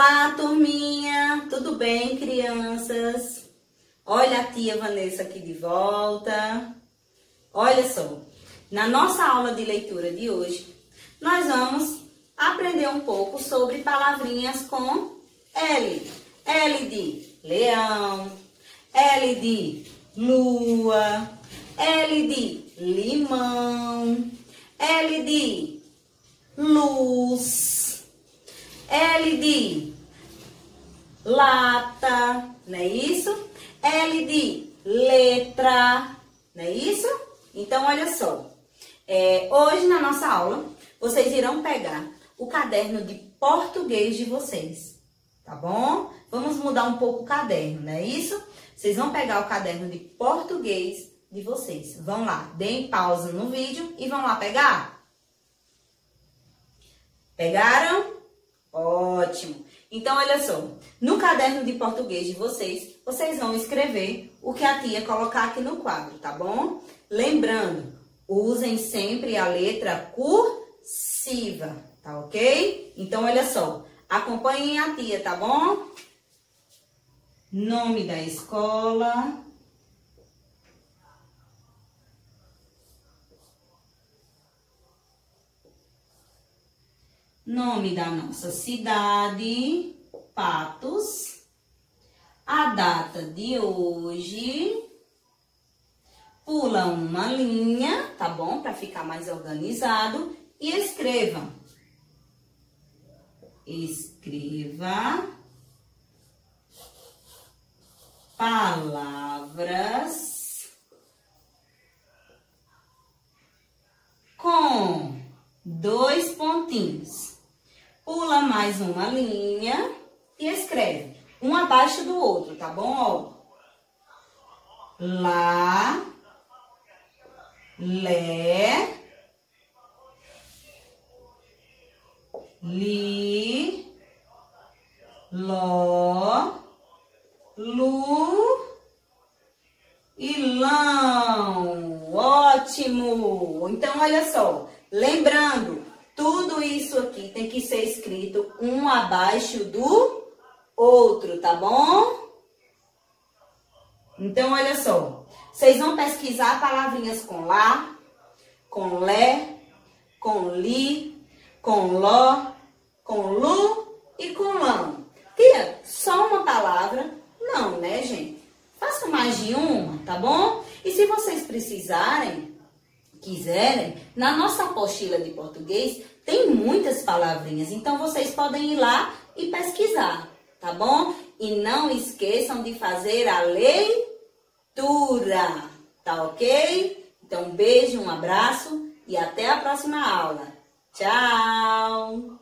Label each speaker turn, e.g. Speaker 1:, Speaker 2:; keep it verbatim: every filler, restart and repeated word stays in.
Speaker 1: Olá, turminha! Tudo bem, crianças? Olha a tia Vanessa aqui de volta. Olha só, na nossa aula de leitura de hoje, nós vamos aprender um pouco sobre palavrinhas com L. L de leão, L de lua, L de limão, L de luz, L de lata, não é isso? L de letra, não é isso? Então, olha só, é, hoje na nossa aula, vocês irão pegar o caderno de português de vocês, tá bom? Vamos mudar um pouco o caderno, não é isso? Vocês vão pegar o caderno de português de vocês. Vão lá, deem pausa no vídeo e vão lá pegar. Pegaram? Ótimo! Então, olha só, no caderno de português de vocês, vocês vão escrever o que a tia colocar aqui no quadro, tá bom? Lembrando, usem sempre a letra cursiva, tá ok? Então, olha só, acompanhem a tia, tá bom? Nome da escola. Nome da nossa cidade, Patos. A data de hoje. Pula uma linha, tá bom? Para ficar mais organizado. E escreva. Escreva palavras com dois pontinhos. Pula mais uma linha e escreve um abaixo do outro, tá bom? Ó. Lá, lé, li, ló, lu e lão. Ótimo! Então, olha só, lembrando, tudo isso aqui tem que ser escrito um abaixo do outro, tá bom? Então, olha só, vocês vão pesquisar palavrinhas com lá, com lé, com li, com ló, com lu e com lão. Tia, só uma palavra? Não, né, gente? Faça mais de uma, tá bom? E se vocês precisarem, quiserem, na nossa apostila de português tem muitas palavrinhas, então vocês podem ir lá e pesquisar, tá bom? E não esqueçam de fazer a leitura, tá ok? Então, um beijo, um abraço e até a próxima aula. Tchau!